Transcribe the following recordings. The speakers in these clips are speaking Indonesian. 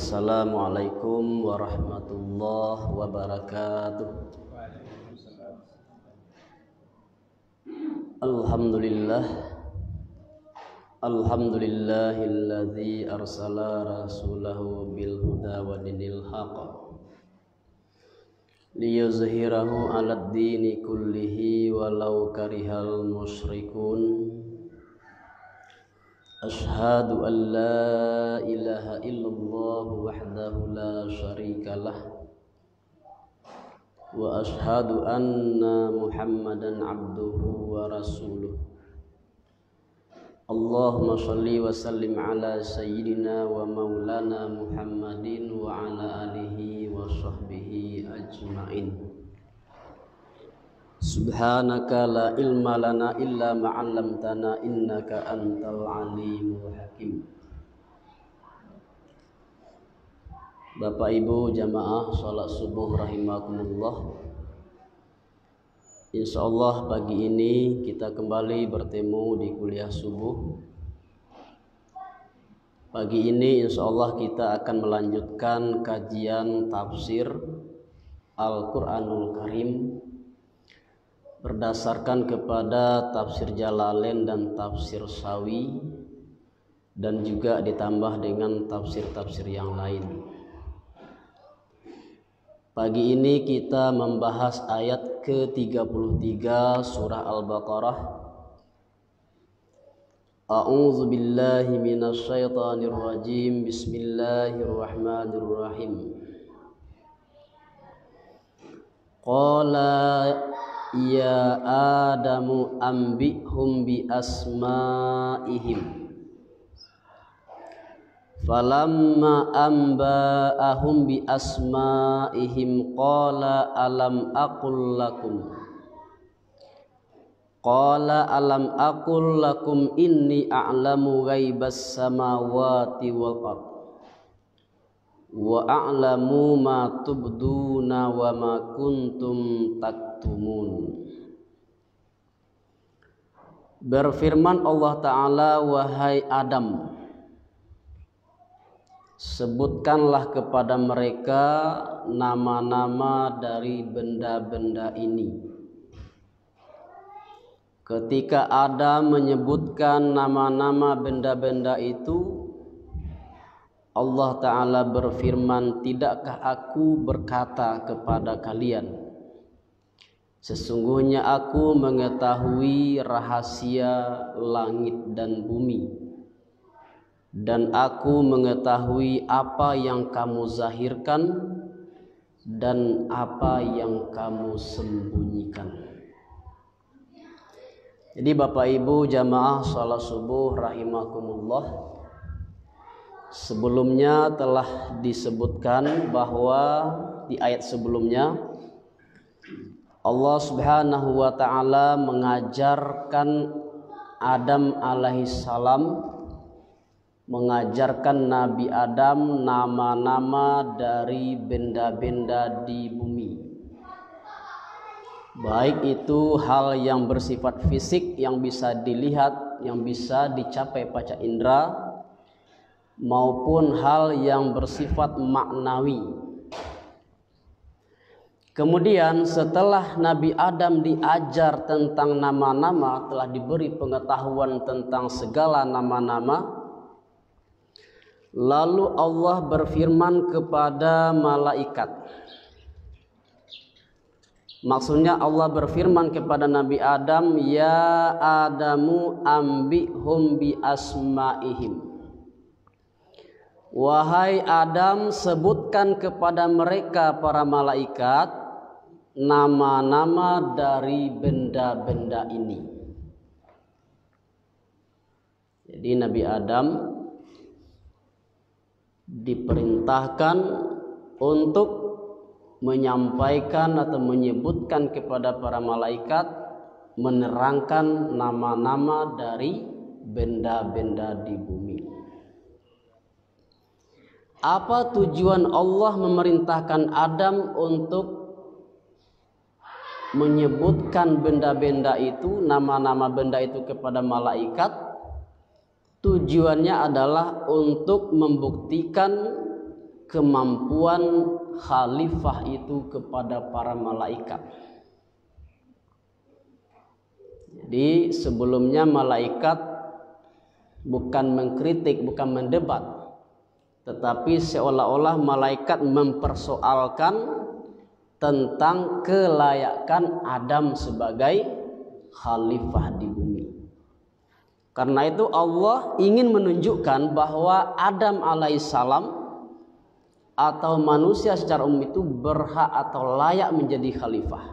Assalamualaikum warahmatullahi wabarakatuh. Alhamdulillahilladzi arsala rasulahu bil huda wa dinil haqq liyuzhirahu 'alad dini kullihi walau karihal musyrikun. Ashhadu an la ilaha illallah wahdahu la syarikalah wa ashhadu anna Muhammadan abduhu wa rasuluh. Allahumma shalli wa sallim ala sayyidina wa maulana Muhammadin wa ala alihi wa sahbihi ajma'in. Subhanaka la ilma lana illa ma 'allamtana innaka antal alimul hakim. Bapak Ibu jamaah salat subuh rahimakumullah. Insyaallah pagi ini kita kembali bertemu di kuliah subuh. Pagi ini insyaallah kita akan melanjutkan kajian tafsir Al-Qur'anul Karim berdasarkan kepada tafsir Jalalain dan tafsir Sawi, dan juga ditambah dengan tafsir-tafsir yang lain. Pagi ini kita membahas ayat ke-33 surah Al-Baqarah. A'udzu billahi minasy syaithanir rajim. Bismillahirrahmanirrahim. Qala ya Adamu ambihum bi asma'ihim. Falamma amba'ahum bi asma'ihim qala alam aqul lakum inni a'lamu ghaibas samawati wal ard wa a'lamu ma tubduna wa ma kuntum taktumun. Berfirman Allah Ta'ala, wahai Adam, sebutkanlah kepada mereka nama-nama dari benda-benda ini. Ketika Adam menyebutkan nama-nama benda-benda itu, Allah Ta'ala berfirman, tidakkah aku berkata kepada kalian, sesungguhnya aku mengetahui rahasia langit dan bumi, dan aku mengetahui apa yang kamu zahirkan dan apa yang kamu sembunyikan. Jadi Bapak Ibu jamaah salat subuh rahimakumullah, sebelumnya telah disebutkan bahwa di ayat sebelumnya Allah Subhanahu wa Ta'ala mengajarkan Adam alaihissalam, mengajarkan Nabi Adam nama-nama dari benda-benda di bumi, baik itu hal yang bersifat fisik yang bisa dilihat, yang bisa dicapai panca indera, maupun hal yang bersifat maknawi. Kemudian setelah Nabi Adam diajar tentang nama-nama, telah diberi pengetahuan tentang segala nama-nama, lalu Allah berfirman kepada malaikat. Maksudnya Allah berfirman kepada Nabi Adam, ya Adamu ambihum bi asma'ihim. Wahai Adam, sebutkan kepada mereka para malaikat nama-nama dari benda-benda ini. Jadi Nabi Adam diperintahkan untuk menyampaikan atau menyebutkan kepada para malaikat, menerangkan nama-nama dari benda-benda di bumi. Apa tujuan Allah memerintahkan Adam untuk menyebutkan benda-benda itu, nama-nama benda itu kepada malaikat? Tujuannya adalah untuk membuktikan kemampuan khalifah itu kepada para malaikat. Jadi sebelumnya malaikat bukan mengkritik, bukan mendebat, tetapi seolah-olah malaikat mempersoalkan tentang kelayakan Adam sebagai khalifah di bumi. Karena itu Allah ingin menunjukkan bahwa Adam alaihissalam atau manusia secara umum itu berhak atau layak menjadi khalifah.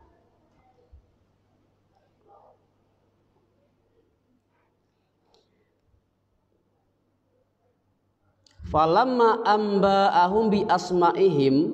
Falamma amba'ahum bi asma'ihim,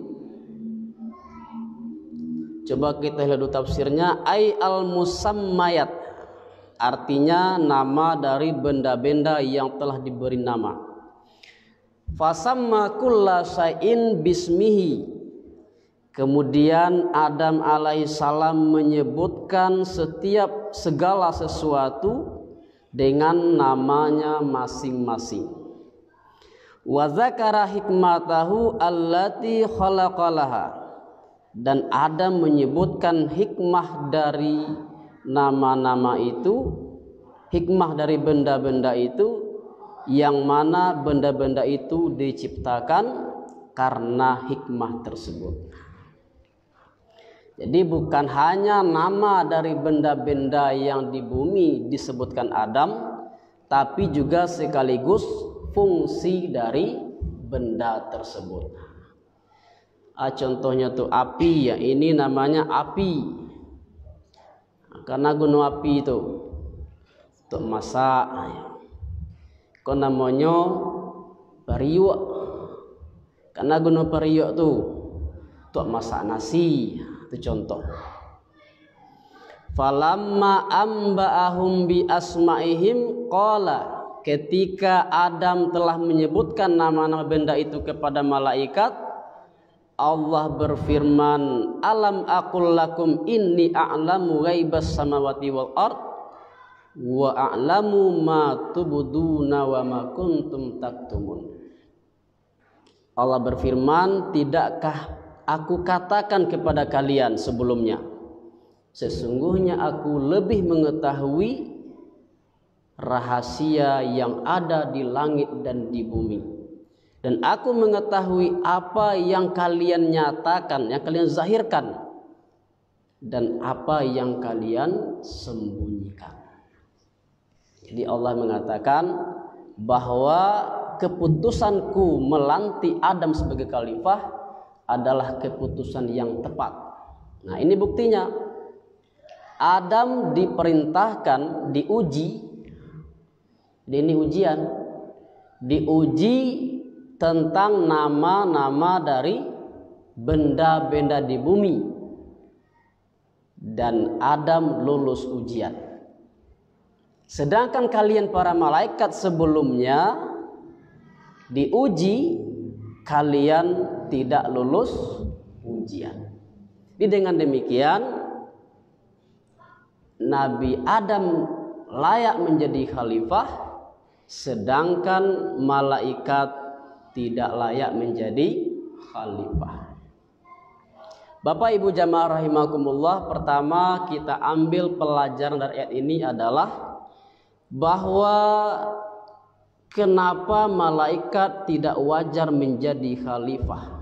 coba kita lihat dulu tafsirnya, ay al musammayat, artinya nama dari benda-benda yang telah diberi nama. Fasamma kulla syai'in bismihi, kemudian Adam alaihissalam menyebutkan setiap segala sesuatu dengan namanya masing-masing. Wa dzakara hikmatahu allati khalaqalaha, dan Adam menyebutkan hikmah dari nama-nama itu, hikmah dari benda-benda itu, yang mana benda-benda itu diciptakan karena hikmah tersebut. Jadi bukan hanya nama dari benda-benda yang di bumi disebutkan Adam, tapi juga sekaligus fungsi dari benda tersebut. Contohnya tuh api, ya, ini namanya api karena gunung api itu untuk masak. Kok namanya periuk karena gunung periuk tuh untuk masak nasi. Itu contoh. Falamma amba'ahum bi asma'ihim qala, ketika Adam telah menyebutkan nama-nama benda itu kepada malaikat, Allah berfirman, alam aqul lakum inni a'lamu ghaibas samawati wal ard wa a'lamu ma tubduna wa ma kuntum taktumun. Allah berfirman, tidakkah aku katakan kepada kalian sebelumnya, sesungguhnya aku lebih mengetahui rahasia yang ada di langit dan di bumi, dan aku mengetahui apa yang kalian nyatakan, yang kalian zahirkan, dan apa yang kalian sembunyikan. Jadi Allah mengatakan bahwa keputusanku melantik Adam sebagai khalifah adalah keputusan yang tepat. Nah, ini buktinya. Adam diperintahkan diuji. Ini ujian, diuji tentang nama-nama dari benda-benda di bumi, dan Adam lulus ujian. Sedangkan kalian para malaikat sebelumnya diuji, kalian tidak lulus ujian. Jadi dengan demikian Nabi Adam layak menjadi khalifah, sedangkan malaikat tidak layak menjadi khalifah. Bapak Ibu jamaah rahimakumullah, pertama kita ambil pelajaran dari ayat ini adalah bahwa kenapa malaikat tidak wajar menjadi khalifah.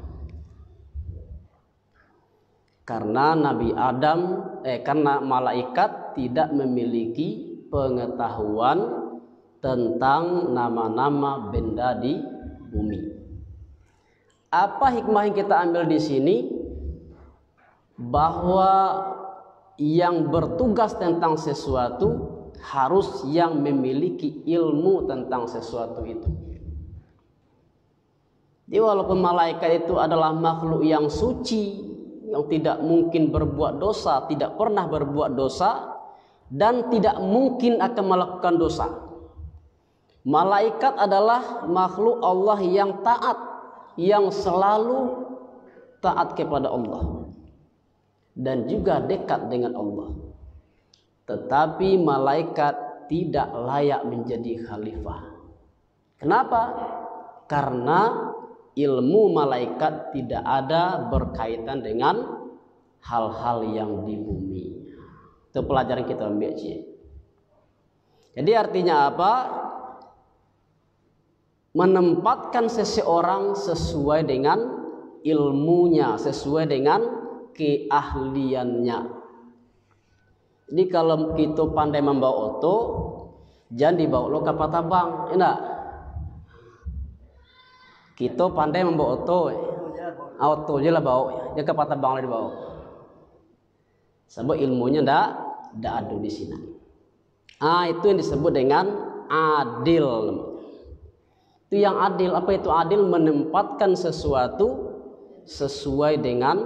Karena karena malaikat tidak memiliki pengetahuan tentang nama-nama benda di bumi. Apa hikmah yang kita ambil di sini? Bahwa yang bertugas tentang sesuatu harus yang memiliki ilmu tentang sesuatu itu. Jadi walaupun malaikat itu adalah makhluk yang suci, yang tidak mungkin berbuat dosa, tidak pernah berbuat dosa, dan tidak mungkin akan melakukan dosa. Malaikat adalah makhluk Allah yang taat, yang selalu taat kepada Allah dan juga dekat dengan Allah. Tetapi malaikat tidak layak menjadi khalifah. Kenapa? Karena ilmu malaikat tidak ada berkaitan dengan hal-hal yang di bumi. Itu pelajaran kita ambil, Cik. Jadi artinya apa? Menempatkan seseorang sesuai dengan ilmunya, sesuai dengan keahliannya. Jadi kalau kita pandai membawa oto, jangan dibawa lo kapal tabang, enggak? Kita pandai membawa oto aja lah bawa, dia kapal tabang lah dibawa. Sebab ilmunya ndak ada di sini. Itu yang disebut dengan adil. Itu yang adil. Apa itu adil? Menempatkan sesuatu sesuai dengan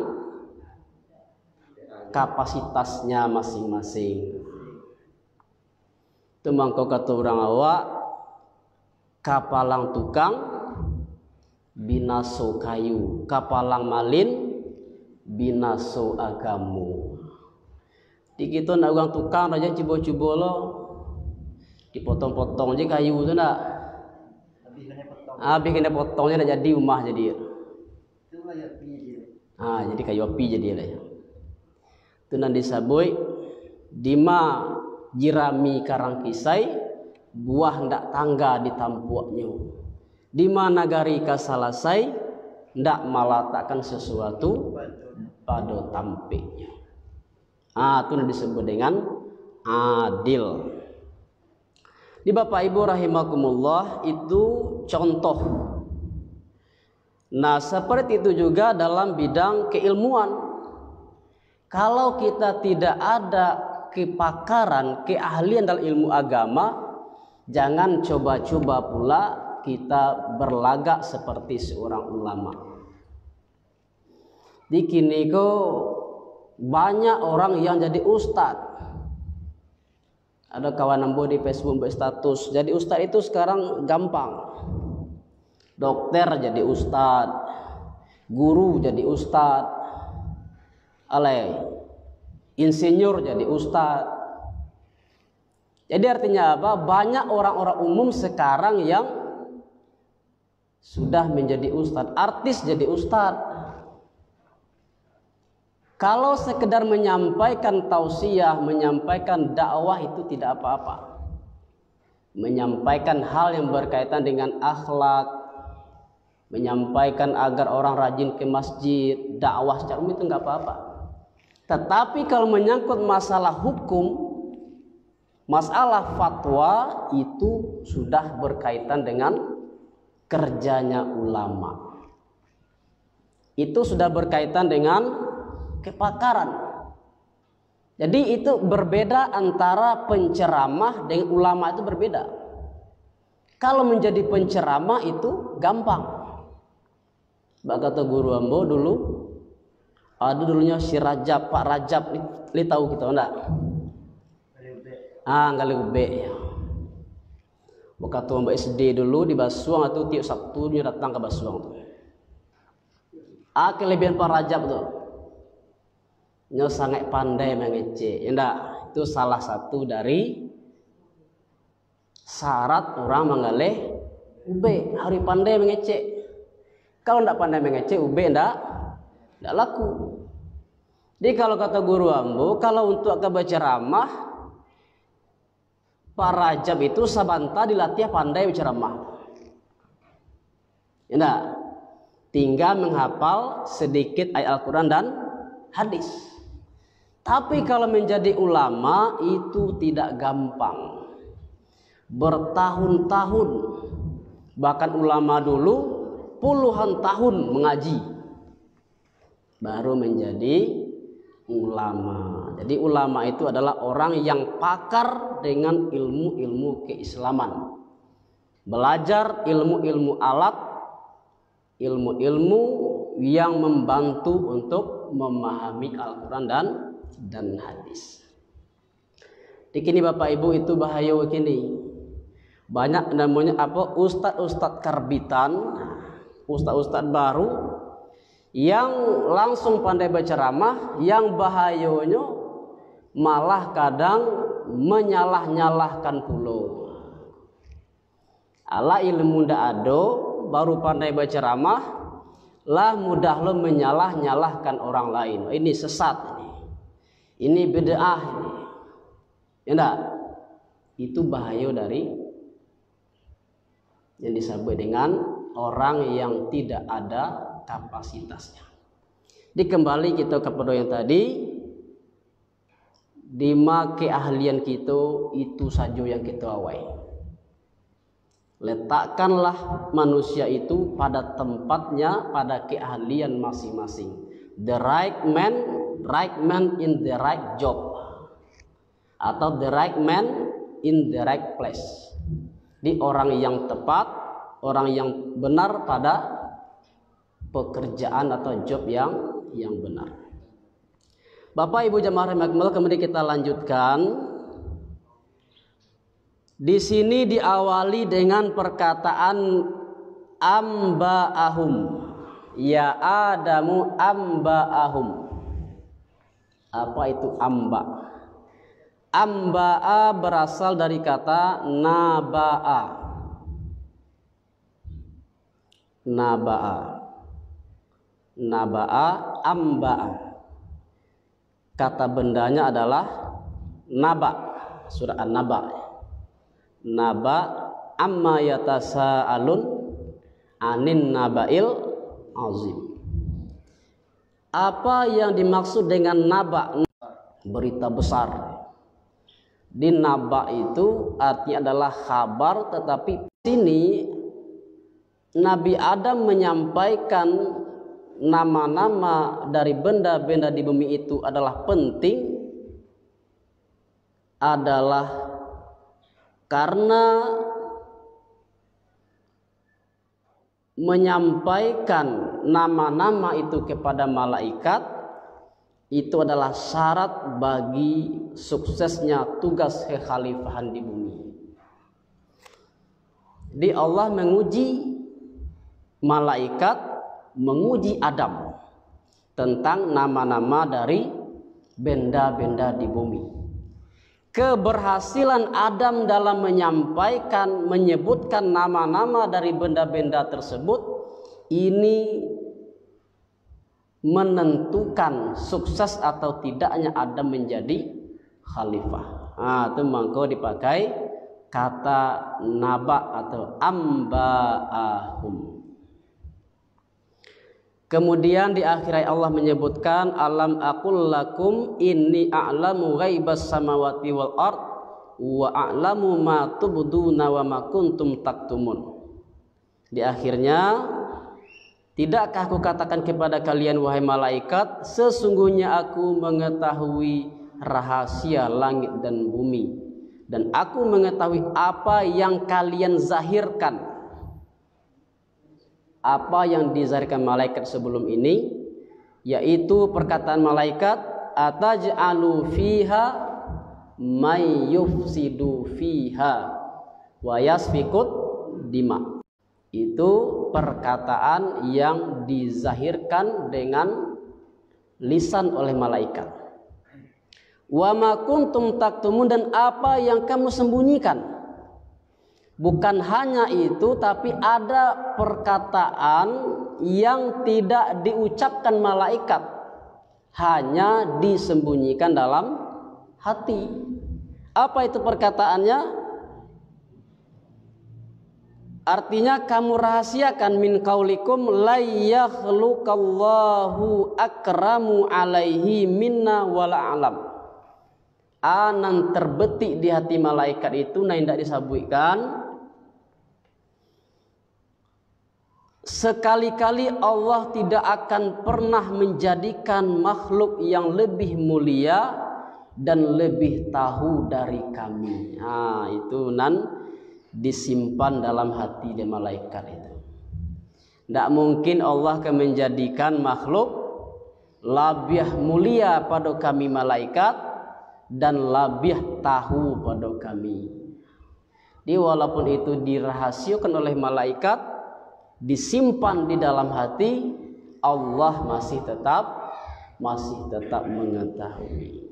kapasitasnya masing-masing. Itu mangko kata orang awak, kapalang tukang binaso kayu, kapalang malin binaso agamu. Di kita nak orang tukang aja cuba-cuba lo, dipotong-potong aja kayu tu nak. Habis kena potongnya dah jadi rumah jadi. Jadi kayu api jadi lah. Itu nanti disabui dima jirami karang kisai buah ndak tangga ditampuaknya. Dima nagari kasalasai ndak malatakan sesuatu pada tampiknya. Itu disebut dengan adil. Di Bapak Ibu rahimakumullah, itu contoh. Nah, seperti itu juga dalam bidang keilmuan. Kalau kita tidak ada kepakaran, keahlian dalam ilmu agama, jangan coba-coba pula kita berlagak seperti seorang ulama. Di kini banyak orang yang jadi ustadz. Ada kawan ambo di Facebook berstatus jadi ustadz itu sekarang gampang. Dokter jadi ustadz, guru jadi ustadz, insinyur jadi ustadz. Jadi artinya apa? Banyak orang-orang umum sekarang yang sudah menjadi ustadz, artis jadi ustadz. Kalau sekedar menyampaikan tausiah, menyampaikan dakwah itu tidak apa-apa. Menyampaikan hal yang berkaitan dengan akhlak, menyampaikan agar orang rajin ke masjid, dakwah secara umum itu enggak apa-apa. Tetapi kalau menyangkut masalah hukum, masalah fatwa itu sudah berkaitan dengan kerjanya ulama. Itu sudah berkaitan dengan kepakaran. Jadi itu berbeda antara penceramah dengan ulama, itu berbeda. Kalau menjadi penceramah itu gampang. Mbak kata guru ambo dulu, ada dulunya si Rajab, Pak Rajab, li tahu kita enggak? Ngali ube. Mbak kata mbak SD dulu di Basuang atau tiap Sabtu dia datang ke Basuang tuh. Kelebihan Pak Rajab tuh. Nyo sangat pandai mengece, enggak? Itu salah satu dari syarat orang mengalih ube, harus pandai mengece. Kalau enggak pandai mengece, ube enggak laku. Jadi kalau kata guru ambo, kalau untuk baca ramah, Pak Rajab itu sabanta dilatih pandai berceramah. Enggak? Tinggal menghafal sedikit ayat Al-Quran dan hadis. Tapi kalau menjadi ulama itu tidak gampang. Bertahun-tahun, bahkan ulama dulu puluhan tahun mengaji baru menjadi ulama. Jadi ulama itu adalah orang yang pakar dengan ilmu-ilmu keislaman. Belajar ilmu-ilmu alat, ilmu-ilmu yang membantu untuk memahami Al-Quran dan hadis. Di kini Bapak Ibu itu bahaya kini. Banyak namanya ustadz karbitan, ustadz baru yang langsung pandai berceramah, yang bahayanya malah kadang menyalah-nyalahkan pulau. Ala ilmu ndak ado, baru pandai berceramah, lah mudah lo menyalah-nyalahkan orang lain. Ini sesat ini bid'ah ini. Ya enggak? Itu bahaya dari yang disebut dengan orang yang tidak ada kapasitasnya. Dikembali kita kepada yang tadi, dima keahlian kita itu saja yang kita awai. Letakkanlah manusia itu pada tempatnya, pada keahlian masing-masing. The right man in the right job, atau the right man in the right place. Di orang yang tepat, orang yang benar pada pekerjaan atau job yang benar. Bapak Ibu jamaah rahimakumullah, kemudian kita lanjutkan. Di sini diawali dengan perkataan amba'ahum. Ya Adamu amba'ahum. Apa itu amba? Amba'a berasal dari kata naba'a. Naba'a. Naba'a, amba'a. Kata bendanya adalah naba. Surah An-Naba. Naba amma yatasaalun anin naba'il azim. Apa yang dimaksud dengan naba? Berita besar. Di naba itu artinya adalah kabar, tetapi sini Nabi Adam menyampaikan nama-nama dari benda-benda di bumi itu adalah penting, adalah karena menyampaikan nama-nama itu kepada malaikat itu adalah syarat bagi suksesnya tugas kekhalifahan di bumi. Di Allah menguji malaikat, menguji Adam tentang nama-nama dari benda-benda di bumi. Keberhasilan Adam dalam menyampaikan, menyebutkan nama-nama dari benda-benda tersebut, ini menentukan sukses atau tidaknya Adam menjadi khalifah. Itu mangko dipakai kata naba atau amba'ahum. Kemudian di akhir ayat Allah menyebutkan alam aqul lakum inni a'lamu ghaibas samawati wal ard wa a'lamu ma tubduna wa ma kuntum taktumun. Di akhirnya, tidakkah aku katakan kepada kalian wahai malaikat, sesungguhnya aku mengetahui rahasia langit dan bumi, dan aku mengetahui apa yang kalian zahirkan. Apa yang dizahirkan malaikat sebelum ini, yaitu perkataan malaikat ataj'alu fiha may yufsidu fiha wa yasfikut dima. Itu perkataan yang dizahirkan dengan lisan oleh malaikat. Wa ma kuntum taktumun, dan apa yang kamu sembunyikan. Bukan hanya itu, tapi ada perkataan yang tidak diucapkan malaikat, hanya disembunyikan dalam hati. Apa itu perkataannya? Artinya kamu rahasiakan min qaulikum la yakhluqallahu akramu alaihi minna wala alam. Anan terbetik di hati malaikat itu, nah tidak disabutkan. Sekali-kali Allah tidak akan pernah menjadikan makhluk yang lebih mulia dan lebih tahu dari kami. Itu disimpan dalam hati di malaikat itu. Tidak mungkin Allah akan menjadikan makhluk lebih mulia pada kami malaikat dan lebih tahu pada kami. Walaupun itu dirahasiakan oleh malaikat, disimpan di dalam hati, Allah masih tetap mengetahui.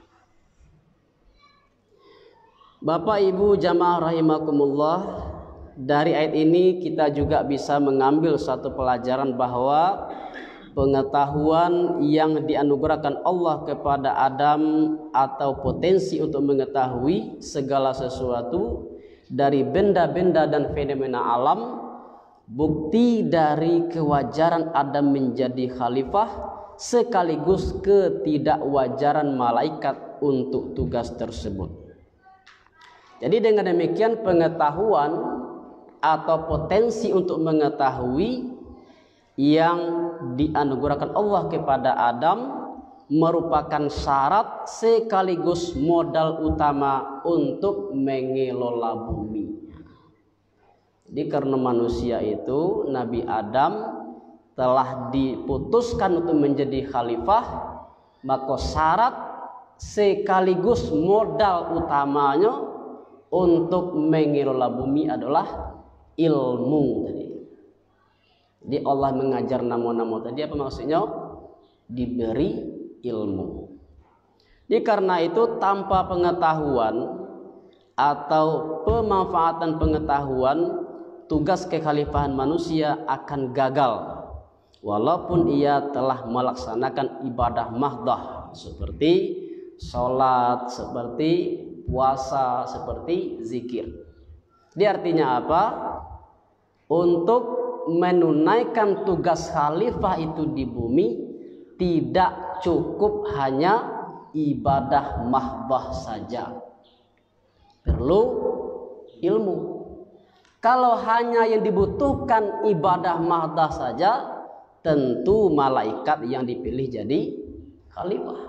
Bapak Ibu jamaah rahimakumullah, dari ayat ini kita juga bisa mengambil satu pelajaran bahwa pengetahuan yang dianugerahkan Allah kepada Adam atau potensi untuk mengetahui segala sesuatu dari benda-benda dan fenomena alam, bukti dari kewajaran Adam menjadi khalifah sekaligus ketidakwajaran malaikat untuk tugas tersebut. Jadi dengan demikian pengetahuan atau potensi untuk mengetahui yang dianugerahkan Allah kepada Adam merupakan syarat sekaligus modal utama untuk mengelola bumi. Jadi karena manusia itu, Nabi Adam telah diputuskan untuk menjadi khalifah, maka syarat sekaligus modal utamanya untuk mengelola bumi adalah ilmu tadi. Jadi Allah mengajar nama-nama tadi apa maksudnya? Diberi ilmu. Jadi karena itu tanpa pengetahuan atau pemanfaatan pengetahuan, tugas kekhalifahan manusia akan gagal walaupun ia telah melaksanakan ibadah mahdah seperti sholat, seperti puasa, seperti zikir. Ini artinya apa? Untuk menunaikan tugas khalifah itu di bumi tidak cukup hanya ibadah mahdah saja, perlu ilmu. Kalau hanya yang dibutuhkan ibadah mahdah saja, tentu malaikat yang dipilih jadi khalifah.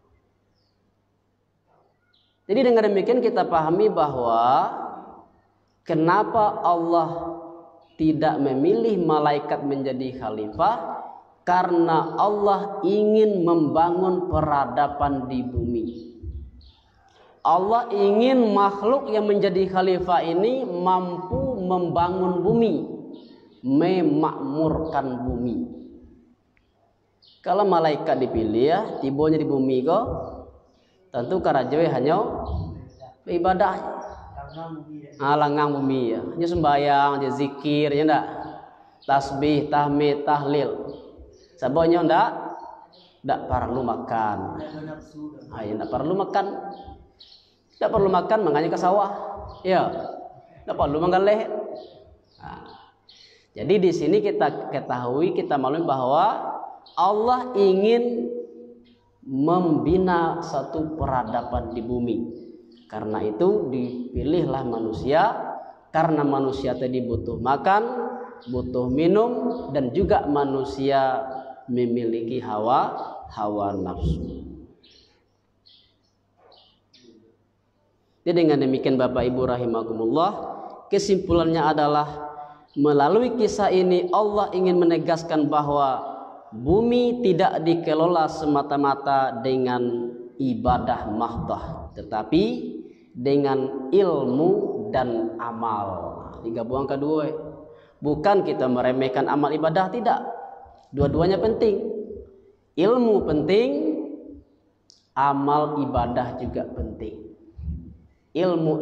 Jadi dengan demikian kita pahami bahwa kenapa Allah tidak memilih malaikat menjadi khalifah, karena Allah ingin membangun peradaban di bumi. Allah ingin makhluk yang menjadi khalifah ini mampu membangun bumi, memakmurkan bumi. Kalau malaikat dipilih ya, tibanya di bumi kok, tentu karajawe hanya ibadah. Langang bumi ya, hanya sembahyang, hanya zikir, ya enggak? Tasbih, tahmid, tahlil. Sabonnya enggak perlu makan. Ya enggak perlu makan. Enggak perlu makan, makanya ke sawah. Ya. Enggak perlu menggaleh. Jadi di sini kita ketahui, kita maklum bahwa Allah ingin membina satu peradaban di bumi. Karena itu dipilihlah manusia, karena manusia tadi butuh makan, butuh minum, dan juga manusia memiliki hawa nafsu. Jadi dengan demikian Bapak Ibu rahimakumullah, kesimpulannya adalah melalui kisah ini Allah ingin menegaskan bahwa bumi tidak dikelola semata-mata dengan ibadah mahdah, tetapi dengan ilmu dan amal. Digabung kedua, bukan kita meremehkan amal ibadah, tidak. Dua-duanya penting. Ilmu penting, amal ibadah juga penting. Ilmu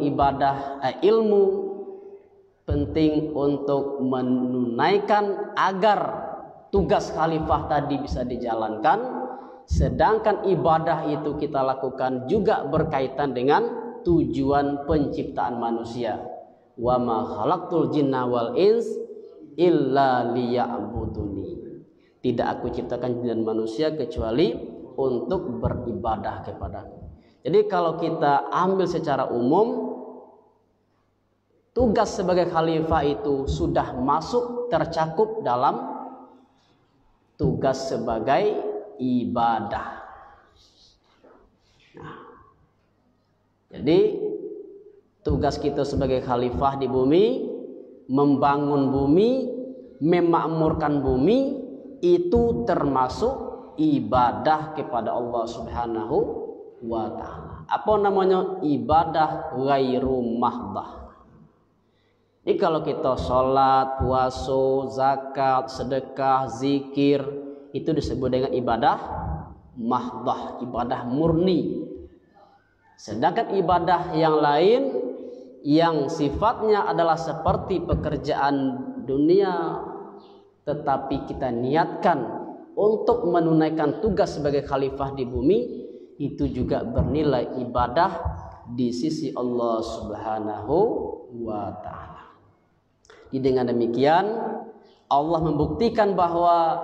penting untuk menunaikan agar tugas khalifah tadi bisa dijalankan. Sedangkan ibadah itu kita lakukan juga berkaitan dengan tujuan penciptaan manusia. Wa ma khalaqtul jinna wal ins illa liya'buduni. Tidak aku ciptakan jin dan manusia kecuali untuk beribadah kepadaku. Jadi kalau kita ambil secara umum, tugas sebagai khalifah itu sudah masuk tercakup dalam tugas sebagai ibadah. Jadi tugas kita sebagai khalifah di bumi, membangun bumi, memakmurkan bumi, itu termasuk ibadah kepada Allah Subhanahu wa ta'ala. Apa namanya? Ibadah ghairu mahdah. Jadi kalau kita sholat, puasa, zakat, sedekah, zikir, itu disebut dengan ibadah mahdah, ibadah murni. Sedangkan ibadah yang lain yang sifatnya adalah seperti pekerjaan dunia, tetapi kita niatkan untuk menunaikan tugas sebagai khalifah di bumi, itu juga bernilai ibadah di sisi Allah Subhanahu wa ta'ala. Dengan demikian Allah membuktikan bahwa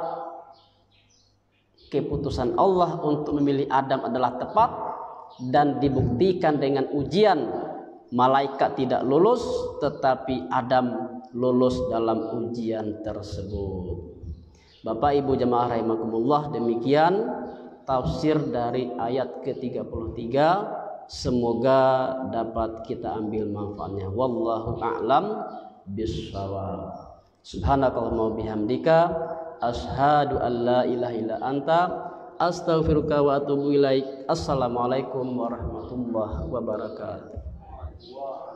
keputusan Allah untuk memilih Adam adalah tepat, dan dibuktikan dengan ujian. Malaikat tidak lulus, tetapi Adam lulus dalam ujian tersebut. Bapak Ibu jemaah rahimakumullah, demikian tafsir dari ayat ke-33. Semoga dapat kita ambil manfaatnya. Wallahu a'lam bishawab. Subhanakallahumma bihamdika asyhadu an la ilaha illa anta astaghfiruka wa atubu ilaik. Assalamualaikum warahmatullahi wabarakatuh.